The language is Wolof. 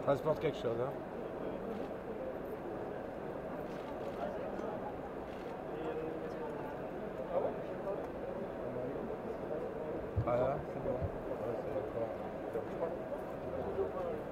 Transporte quelque chose, hein. Voilà, c'est bon. Ouais, c'est d'accord.